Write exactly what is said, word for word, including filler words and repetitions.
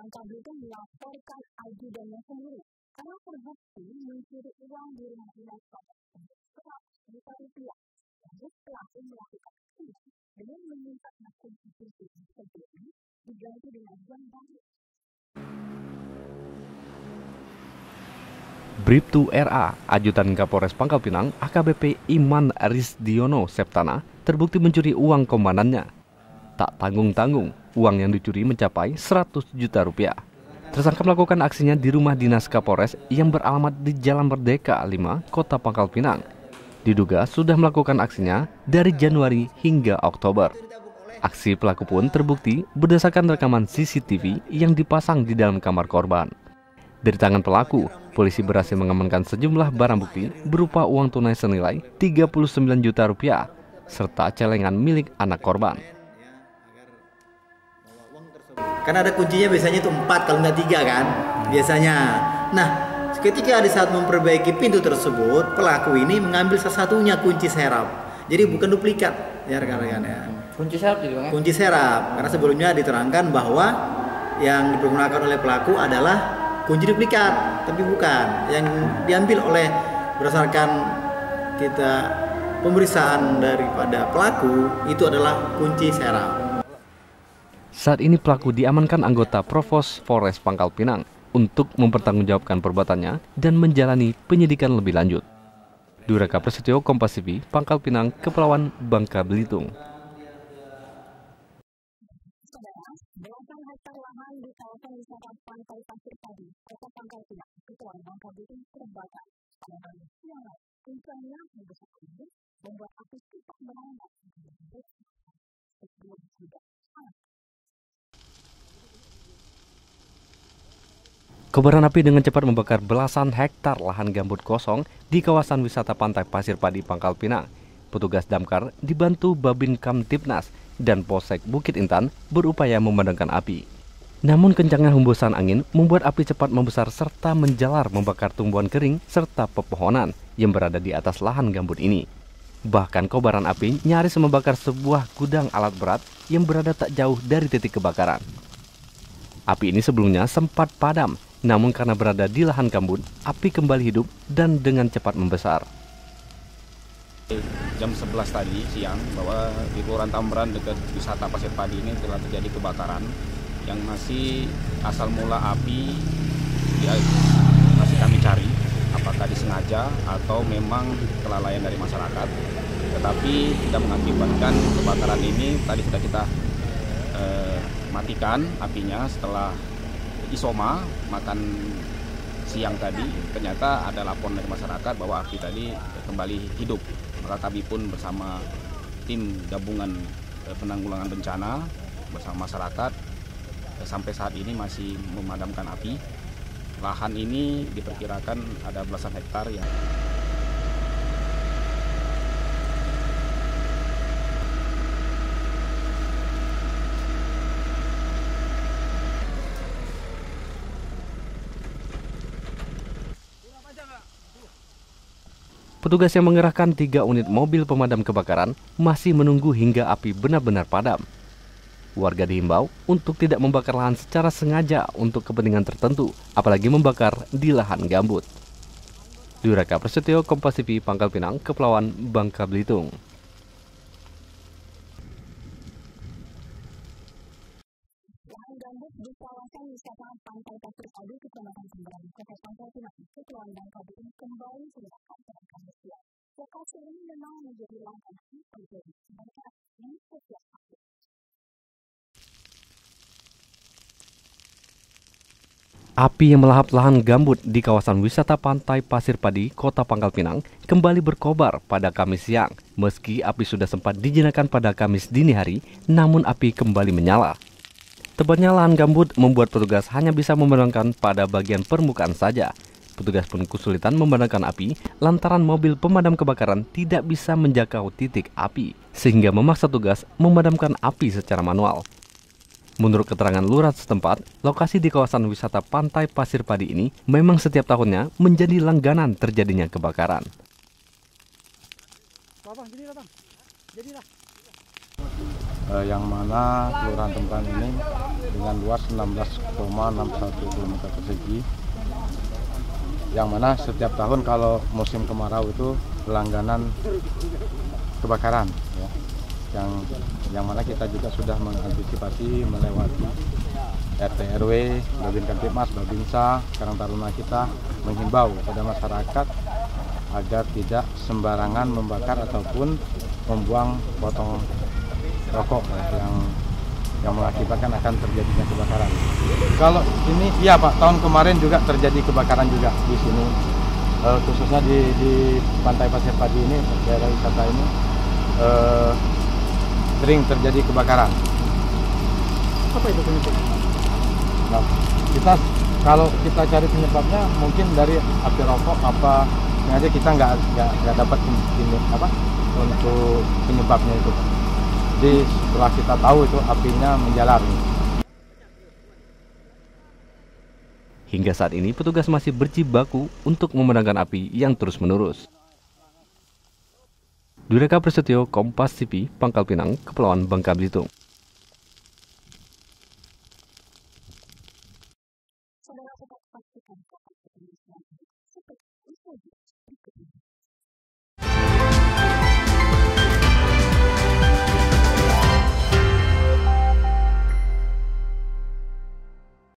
Bangka Belitung melaporkan ajudannya sendiri karena terbukti mencuri uang di rumah dinas seratus juta rupiah. Lanjut pelaku melakukan aksi dengan meminta akun C C T V sebelumnya diganti dengan jam baru. Bribtu R A, Ajudan Kapolres Pangkal Pinang, A K B P Iman Risdiono Septana, terbukti mencuri uang komandannya. Tak tanggung-tanggung, uang yang dicuri mencapai seratus juta rupiah. Tersangka melakukan aksinya di rumah dinas Kapolres yang beralamat di Jalan Merdeka lima, Kota Pangkal Pinang. Diduga sudah melakukan aksinya dari Januari hingga Oktober. Aksi pelaku pun terbukti berdasarkan rekaman C C T V yang dipasang di dalam kamar korban. Dari tangan pelaku, polisi berhasil mengamankan sejumlah barang bukti berupa uang tunai senilai tiga puluh sembilan juta rupiah serta celengan milik anak korban. Karena ada kuncinya biasanya itu empat kalau nggak tiga kan biasanya. Nah, ketika di saat memperbaiki pintu tersebut, pelaku ini mengambil salah satunya kunci serap. Jadi bukan duplikat ya rekan-rekan ya. Kunci serap gitu kan? Kunci serap karena sebelumnya diterangkan bahwa yang dipergunakan oleh pelaku adalah kunci duplikat, tapi bukan. Yang diambil oleh berdasarkan kita pemeriksaan daripada pelaku itu adalah kunci serap. Saat ini pelaku diamankan anggota Provos Polres Pangkal Pinang untuk mempertanggungjawabkan perbuatannya dan menjalani penyidikan lebih lanjut. Duraka Prasetyo, Kompas T V, Pangkal Pinang, Kepulauan Bangka Belitung. Belasan hektar lahan di kawasan wisata Pantai Pasir Padi, Kota Pangkal Pinang, Kepulauan Bangka Belitung terbakar. Pada hari siang, puncaknya membesar ini membuat api cepat merambat. Sebelum sudah Kobaran api dengan cepat membakar belasan hektar lahan gambut kosong di kawasan wisata Pantai Pasir Padi, Pangkal Pinang. Petugas damkar dibantu Babin Kamtibnas dan Polsek Bukit Intan berupaya memadamkan api. Namun kencangnya hembusan angin membuat api cepat membesar serta menjalar membakar tumbuhan kering serta pepohonan yang berada di atas lahan gambut ini. Bahkan kobaran api nyaris membakar sebuah gudang alat berat yang berada tak jauh dari titik kebakaran. Api ini sebelumnya sempat padam, namun karena berada di lahan gambut, api kembali hidup dan dengan cepat membesar. Jam sebelas tadi siang bahwa di Kelurahan Tamberan dekat wisata Pasir Padi ini telah terjadi kebakaran yang masih asal mula api ya, masih kami cari apakah disengaja atau memang kelalaian dari masyarakat, tetapi tidak mengakibatkan kebakaran ini. Tadi sudah kita eh, matikan apinya setelah isoma makan siang tadi. Ternyata ada laporan dari masyarakat bahwa api tadi kembali hidup. Maka kami pun bersama tim gabungan penanggulangan bencana bersama masyarakat sampai saat ini masih memadamkan api. Lahan ini diperkirakan ada belasan hektar ya. Petugas yang mengerahkan tiga unit mobil pemadam kebakaran masih menunggu hingga api benar-benar padam. Warga dihimbau untuk tidak membakar lahan secara sengaja untuk kepentingan tertentu, apalagi membakar di lahan gambut. Duraka Prasetyo, Kompas T V, Pangkal Pinang, Kepulauan Bangka Belitung. lahan gambut di kawasan wisata Pantai Pasir Padi, Kecamatan Tamberan, Kota Pangkal Pinang, Kepulauan Bangka Belitung kembali terbakar pada Kamis siang. Lokasi ini memang menjadi langganan terjadi kebakaran di setiap hari. Api yang melahap lahan gambut di kawasan wisata Pantai Pasir Padi, Kota Pangkal Pinang, kembali berkobar pada Kamis siang. Meski api sudah sempat dijinakkan pada Kamis dini hari, namun api kembali menyala. Tebalnya lahan gambut membuat petugas hanya bisa memadamkan pada bagian permukaan saja. Petugas pun kesulitan memadamkan api lantaran mobil pemadam kebakaran tidak bisa menjangkau titik api, sehingga memaksa tugas memadamkan api secara manual. Menurut keterangan lurah setempat, lokasi di kawasan wisata Pantai Pasir Padi ini memang setiap tahunnya menjadi langganan terjadinya kebakaran. Bang, jadilah bang. Jadilah. eh, yang mana Kelurahan Temperan ini dengan luas enam belas koma enam satu kilometer persegi, yang mana setiap tahun kalau musim kemarau itu langganan kebakaran, ya. yang yang mana kita juga sudah mengantisipasi melewati R T R W, Babin Kamtipmas, Babinsa, Karang Taruna kita menghimbau kepada masyarakat agar tidak sembarangan membakar ataupun membuang potong rokok ya, yang yang mengakibatkan akan terjadinya kebakaran. Kalau ini, iya Pak, tahun kemarin juga terjadi kebakaran juga di sini, e, khususnya di, di Pantai Pasir Padi ini, daerah wisata ini. E, sering terjadi kebakaran. Apa itu penyebabnya? Nah, kita kalau kita cari penyebabnya mungkin dari api rokok apa, sengaja kita nggak nggak nggak dapat ini apa untuk penyebabnya itu. Jadi setelah kita tahu itu apinya menjalar. Hingga saat ini petugas masih berjibaku untuk memadamkan api yang terus menerus. Dureka Prasetyo, Kompas T V, Pangkal Pinang, Kepulauan Bangka Belitung.